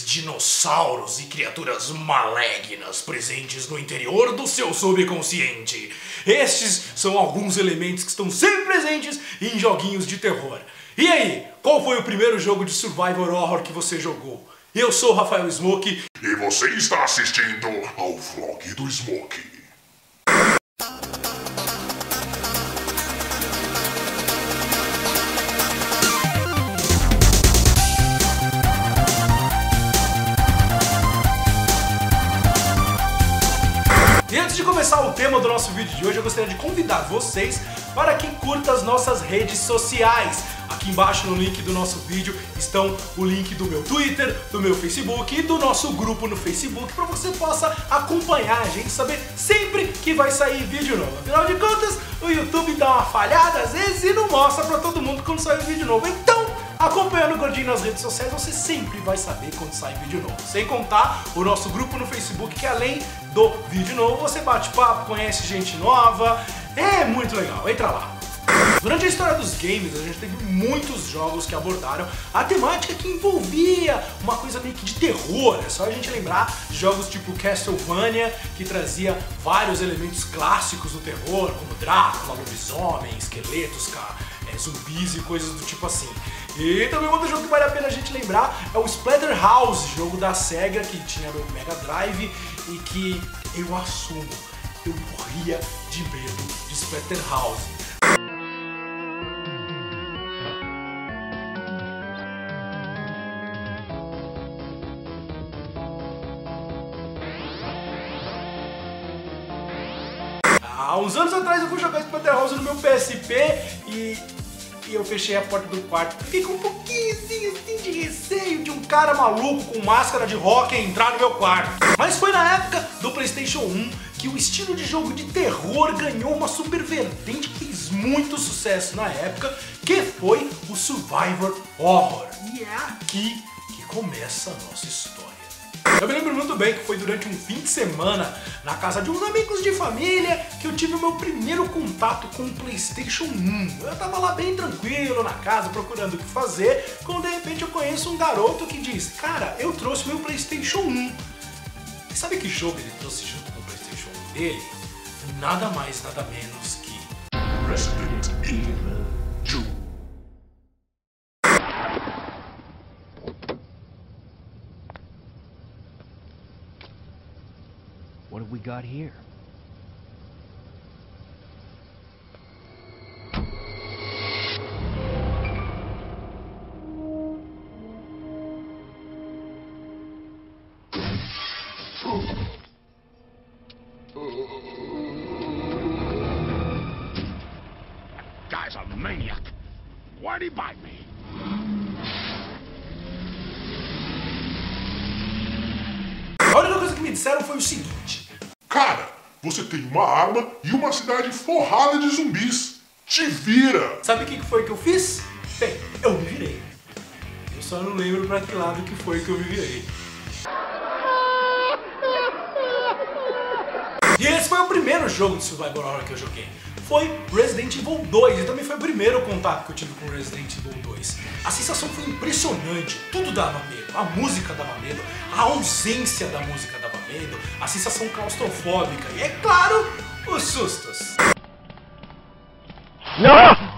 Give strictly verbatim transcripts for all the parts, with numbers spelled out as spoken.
dinossauros e criaturas malignas presentes no interior do seu subconsciente. Estes são alguns elementos que estão sempre presentes em joguinhos de terror. E aí, qual foi o primeiro jogo de survival horror que você jogou? Eu sou o Rafael Smoke e você está assistindo ao vlog do Smoke. E antes de começar o tema do nosso vídeo de hoje, eu gostaria de convidar vocês para que curta as nossas redes sociais. Aqui embaixo no link do nosso vídeo estão o link do meu Twitter, do meu Facebook e do nosso grupo no Facebook, para você possa acompanhar a gente, saber sempre que vai sair vídeo novo. Afinal de contas, o YouTube dá uma falhada às vezes e não mostra para todo mundo quando sai vídeo novo. Então, acompanhando o Gordinho nas redes sociais, você sempre vai saber quando sai vídeo novo. Sem contar o nosso grupo no Facebook, que além do vídeo novo, você bate papo, conhece gente nova, é muito legal, entra lá. Durante a história dos games, a gente teve muitos jogos que abordaram a temática que envolvia uma coisa meio que de terror. É só a gente lembrar de jogos tipo Castlevania, que trazia vários elementos clássicos do terror, como Drácula, lobisomem, esqueletos, é, zumbis e coisas do tipo assim. E também outro jogo que vale a pena a gente lembrar é o Splatterhouse, jogo da SEGA que tinha no Mega Drive e que eu assumo, eu morria de medo de Splatterhouse. Há uns anos atrás eu fui jogar Splatterhouse no meu P S P e, e eu fechei a porta do quarto. Fiquei com um pouquinho assim de receio de um cara maluco com máscara de rock entrar no meu quarto. Mas foi na época do PlayStation um que o estilo de jogo de terror ganhou uma super vertente que fez muito sucesso na época, que foi o Survivor Horror. E é aqui que começa a nossa história. Eu me lembro muito bem que foi durante um fim de semana, na casa de uns amigos de família, que eu tive o meu primeiro contato com o PlayStation um. Eu tava lá bem tranquilo na casa, procurando o que fazer, quando de repente eu conheço um garoto que diz: cara, eu trouxe meu PlayStation um. E sabe que jogo ele trouxe junto com o PlayStation um dele? Nada mais, nada menos que Resident Evil dois. What have we got here? Guy's a maniac. Why'd he bite me? A única coisa que me disseram foi o seguinte: cara, você tem uma arma e uma cidade forrada de zumbis. Te vira! Sabe o que foi que eu fiz? Bem, eu me virei. Eu só não lembro pra que lado que foi que eu me virei. E esse foi o primeiro jogo de survival horror que eu joguei. Foi Resident Evil dois, e também foi o primeiro contato que eu tive com Resident Evil dois. A sensação foi impressionante, tudo dava medo, a música dava medo, a ausência da música dava medo, a sensação claustrofóbica e, é claro, os sustos. Não!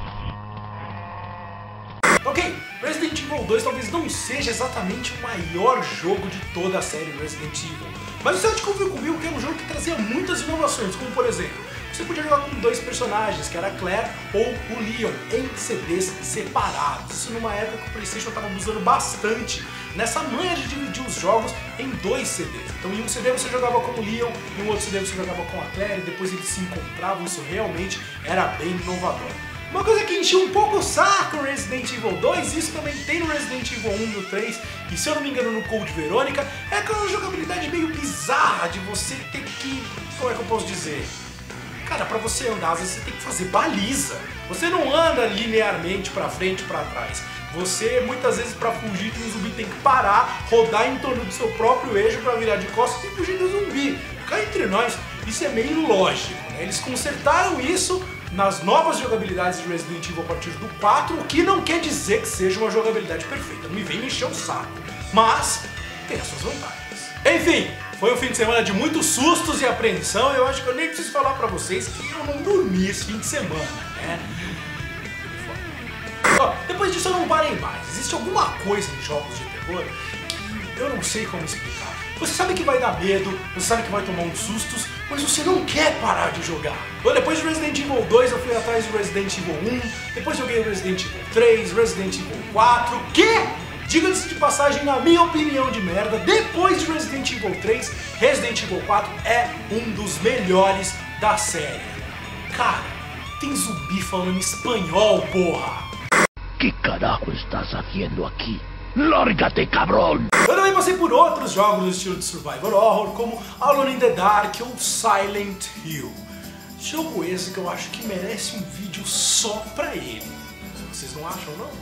Ok, Resident Evil dois talvez não seja exatamente o maior jogo de toda a série Resident Evil, mas você há de convir comigo que é um jogo que trazia muitas inovações, como por exemplo, você podia jogar com dois personagens, que era a Claire ou o Leon, em C Ds separados. Isso numa época que o PlayStation estava abusando bastante nessa manha de dividir os jogos em dois C Ds. Então em um C D você jogava com o Leon, em um outro C D você jogava com a Claire, e depois eles se encontravam. Isso realmente era bem inovador. Uma coisa que encheu um pouco o saco no Resident Evil dois, isso também tem no Resident Evil um, no três, e se eu não me engano no Code Verônica, é aquela jogabilidade meio bizarra de você ter que... como é que eu posso dizer? Cara, pra você andar, às vezes você tem que fazer baliza. Você não anda linearmente pra frente e pra trás. Você, muitas vezes, pra fugir de um zumbi, tem que parar, rodar em torno do seu próprio eixo pra virar de costas e fugir do zumbi. Cá entre nós, isso é meio ilógico, né? Eles consertaram isso nas novas jogabilidades de Resident Evil a partir do quatro, o que não quer dizer que seja uma jogabilidade perfeita. Não me vem me encher o saco. Mas tem as suas vantagens. Enfim, foi um fim de semana de muitos sustos e apreensão, e eu acho que eu nem preciso falar pra vocês que eu não dormi esse fim de semana, né? Ó, depois disso eu não parei mais. Existe alguma coisa em jogos de terror que eu não sei como explicar. Você sabe que vai dar medo, você sabe que vai tomar uns sustos, mas você não quer parar de jogar. Depois de Resident Evil dois eu fui atrás do Resident Evil um, depois joguei Resident Evil três, Resident Evil quatro, que, diga-se de passagem, na minha opinião de merda, depois de Resident Evil três, Resident Evil quatro é um dos melhores da série. Cara, tem zumbi falando espanhol, porra! Que carajo estás haciendo aqui? Lárgate, cabrón! Eu também passei por outros jogos do estilo de survival horror, como Alone in the Dark ou Silent Hill. Jogo esse que eu acho que merece um vídeo só pra ele. Vocês não acham, não?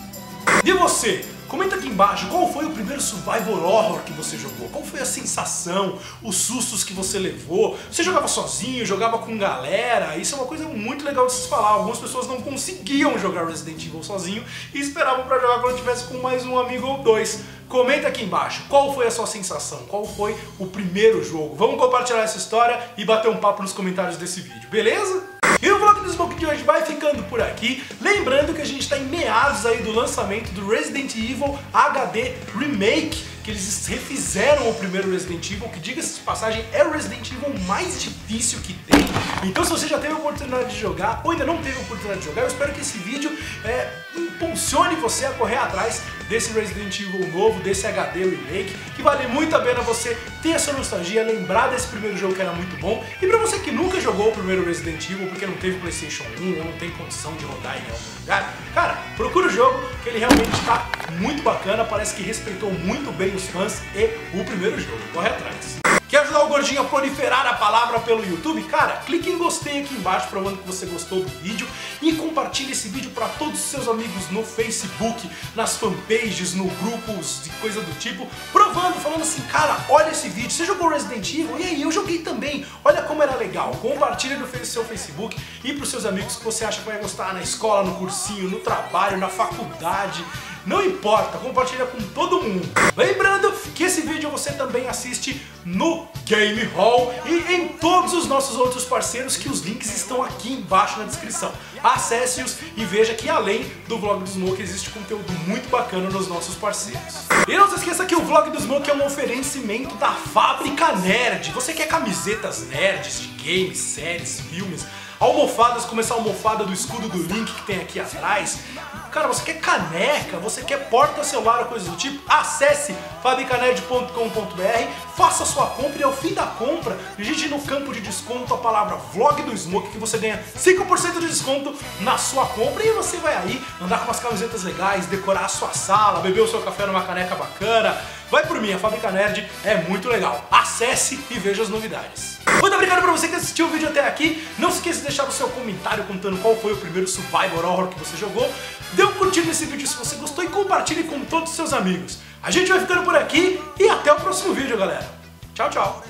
E você? Comenta aqui embaixo qual foi o primeiro survival horror que você jogou, qual foi a sensação, os sustos que você levou, você jogava sozinho, jogava com galera, isso é uma coisa muito legal de se falar, algumas pessoas não conseguiam jogar Resident Evil sozinho e esperavam pra jogar quando tivesse com mais um amigo ou dois. Comenta aqui embaixo qual foi a sua sensação, qual foi o primeiro jogo, vamos compartilhar essa história e bater um papo nos comentários desse vídeo, beleza? E o vlog do Smoke de hoje vai ficando por aqui, lembrando que a gente está em meados aí do lançamento do Resident Evil H D Remake, que eles refizeram o primeiro Resident Evil, que, diga-se de passagem, é o Resident Evil mais difícil que tem. Então se você já teve a oportunidade de jogar ou ainda não teve a oportunidade de jogar, eu espero que esse vídeo é, impulsione você a correr atrás desse Resident Evil novo, desse H D Remake, que vale muito a pena você ter essa nostalgia, lembrar desse primeiro jogo que era muito bom. E pra você que nunca jogou o primeiro Resident Evil, porque não teve PlayStation um ou não tem condição de rodar em algum lugar, cara, procura o jogo, que ele realmente tá muito bacana, parece que respeitou muito bem os fãs e o primeiro jogo. Corre atrás. Quer ajudar o Gordinho a proliferar a palavra pelo YouTube? Cara, clique em gostei aqui embaixo provando que você gostou do vídeo e compartilhe esse vídeo para todos os seus amigos no Facebook, nas fanpages, no grupos e coisa do tipo, provando, falando assim, cara, olha esse vídeo, você jogou Resident Evil? E aí, eu joguei também, olha como era legal. Compartilhe no seu Facebook e para os seus amigos que você acha que vai gostar na escola, no cursinho, no trabalho, na faculdade. Não importa, compartilha com todo mundo. Lembrando que esse vídeo você também assiste no Game Hall e em todos os nossos outros parceiros, que os links estão aqui embaixo na descrição. Acesse-os e veja que além do Vlog do Smoke existe conteúdo muito bacana nos nossos parceiros. E não se esqueça que o Vlog do Smoke é um oferecimento da Fábrica Nerd. Você quer camisetas nerds de games, séries, filmes, almofadas como essa almofada do escudo do Link que tem aqui atrás? Cara, você quer caneca, você quer porta-celular ou coisa do tipo? Acesse fabricanerd ponto com ponto br, faça a sua compra e ao fim da compra, digite no campo de desconto a palavra Vlog do Smoke que você ganha cinco por cento de desconto na sua compra e você vai aí andar com umas camisetas legais, decorar a sua sala, beber o seu café numa caneca bacana. Vai por mim, a Fábrica Nerd é muito legal. Acesse e veja as novidades. Muito obrigado pra você que assistiu o vídeo até aqui. Não se esqueça de deixar o seu comentário contando qual foi o primeiro survival horror que você jogou. Dê um curtir nesse vídeo se você gostou e compartilhe com todos os seus amigos. A gente vai ficando por aqui e até o próximo vídeo, galera. Tchau, tchau.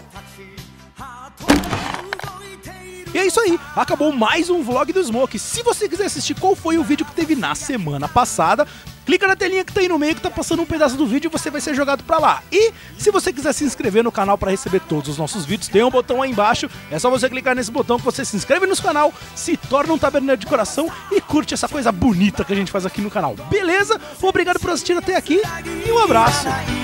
E é isso aí, acabou mais um Vlog do Smoke. Se você quiser assistir qual foi o vídeo que teve na semana passada, clica na telinha que tá aí no meio que tá passando um pedaço do vídeo e você vai ser jogado pra lá. E se você quiser se inscrever no canal pra receber todos os nossos vídeos, tem um botão aí embaixo, é só você clicar nesse botão que você se inscreve no canal, se torna um taberneiro de coração e curte essa coisa bonita que a gente faz aqui no canal. Beleza? Obrigado por assistir até aqui e um abraço!